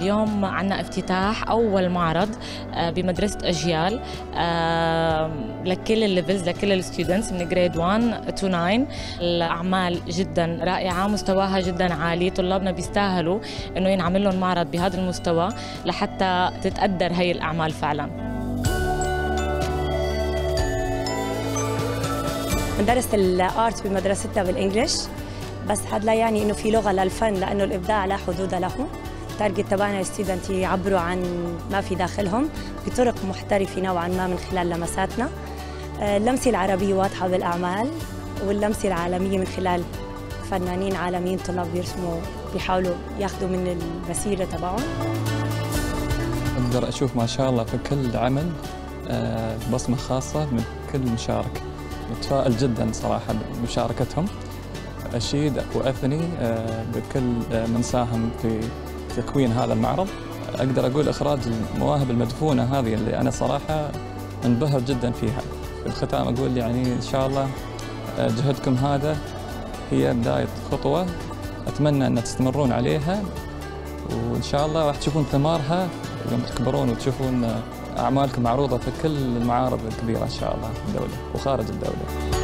اليوم عنا افتتاح أول معرض بمدرسة أجيال لكل الليفلز، لكل الستودنتس من جريد 1 to 9. الأعمال جدا رائعة، مستواها جدا عالي، طلابنا بيستاهلوا إنه ينعمل لهم معرض بهذا المستوى لحتى تتقدر هي الأعمال فعلا. درست الارت بمدرستنا بالانجلش، بس هذا لا يعني انه في لغه للفن، لانه الابداع لا حدود له. التارجت تبعنا الستودنت يعبروا عن ما في داخلهم بطرق محترفه نوعا ما من خلال لمساتنا. اللمسه العربيه واضحه بالاعمال، واللمسه العالميه من خلال فنانين عالميين طلاب بيرسموا بيحاولوا ياخذوا من المسيره تبعهم. اقدر اشوف ما شاء الله في كل عمل بصمه خاصه من كل مشارك. متفائل جدا صراحه بمشاركتهم. اشيد واثني بكل من ساهم في تكوين هذا المعرض. اقدر اقول اخراج المواهب المدفونه هذه اللي انا صراحه منبهر جدا فيها. في الختام اقول يعني ان شاء الله جهدكم هذا هي بدايه خطوه، اتمنى ان تستمرون عليها، وان شاء الله راح تشوفون ثمارها يوم تكبرون وتشوفون اعمالكم معروضه في كل المعارض الكبيره ان شاء الله في الدوله وخارج الدوله.